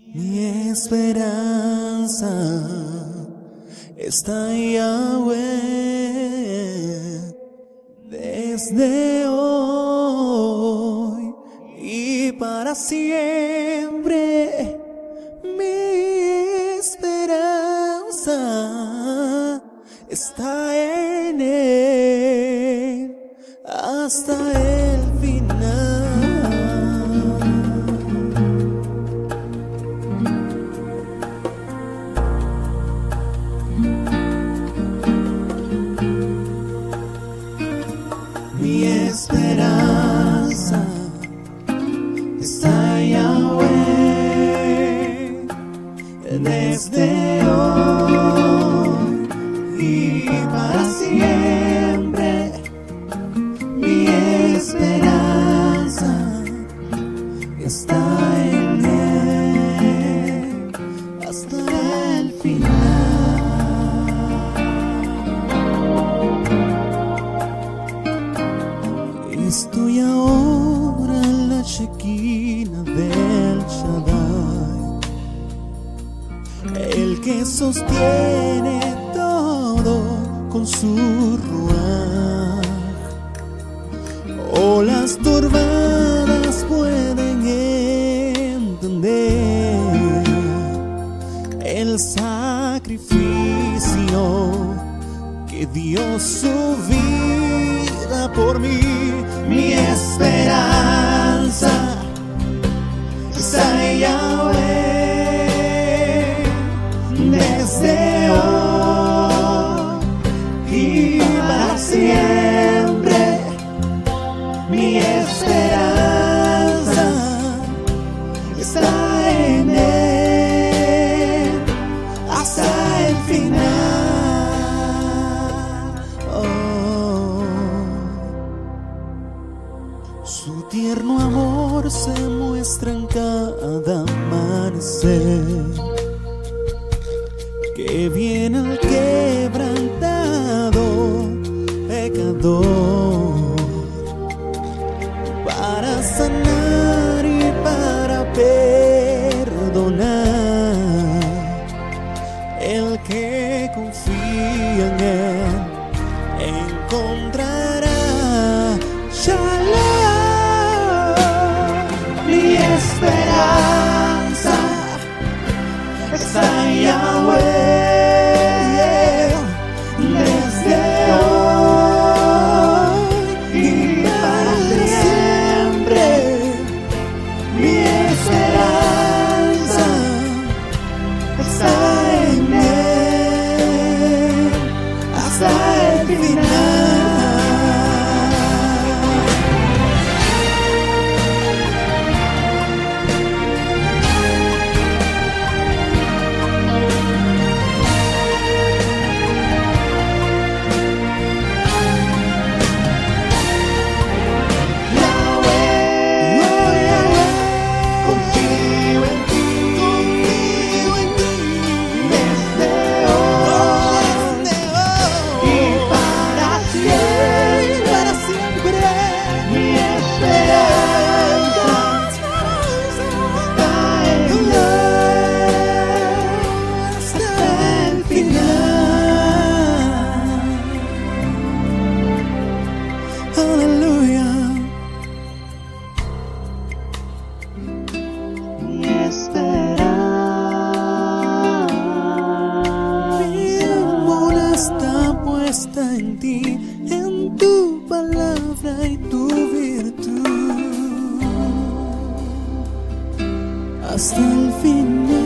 Mi esperanza está en Yahweh desde hoy y para siempre. Mi esperanza está en Él hasta el final. Mi esperanza está en Yahweh desde hoy y para siempre. Mi esperanza está en Él hasta el final. Estoy ahora en la Shekinah del Shaddai, el que sostiene todo con su ruaj. Olas turbadas pueden entender el sacrificio que dio su vida por mí. Mi esperanza está en Yahweh desde hoy y para siempre. Mi esperanza está en Él hasta el final. Su tierno amor se muestra en cada amanecer, que viene al quebrantado pecador para sanar y para perdonar. El que confía en Él encontrará Shalom. Mi esperanza está en Yahweh desde hoy y para siempre. Mi esperanza está en Él hasta el final. Está en ti, en tu palabra y tu virtud hasta el final.